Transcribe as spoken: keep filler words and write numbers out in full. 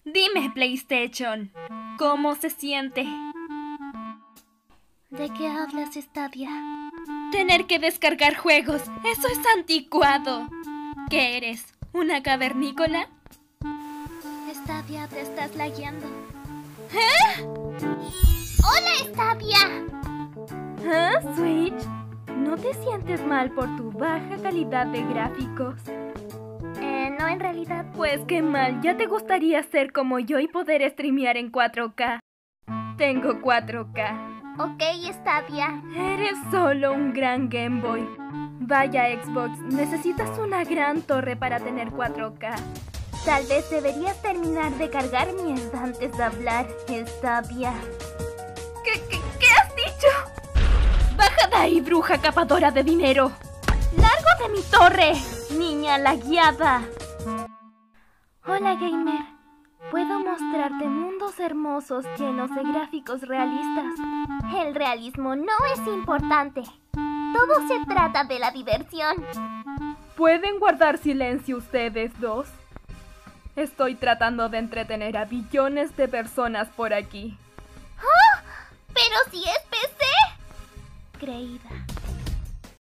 Dime, PlayStation, ¿cómo se siente? ¿De qué hablas, Stadia? Tener que descargar juegos, eso es anticuado. ¿Qué eres? ¿Una cavernícola? Stadia, te estás lagueando. ¿Eh? ¡Hola, Stadia! ¿Ah, Switch? ¿No te sientes mal por tu baja calidad de gráficos? Eh, no, en realidad. Pues qué mal, ya te gustaría ser como yo y poder streamear en cuatro K. Tengo cuatro K. Ok, Stadia. Eres solo un gran Game Boy. Vaya Xbox, necesitas una gran torre para tener cuatro K. Tal vez deberías terminar de cargar mierda antes de hablar, Stadia. ¿Qué, qué, qué has dicho? ¡Baja de ahí, bruja capadora de dinero! ¡Largo de mi torre, niña la guiada! Hola, gamer. Puedo mostrarte mundos hermosos llenos de gráficos realistas. El realismo no es importante. Todo se trata de la diversión. ¿Pueden guardar silencio ustedes dos? Estoy tratando de entretener a billones de personas por aquí. ¡Oh! ¡Pero si es P C! Creída.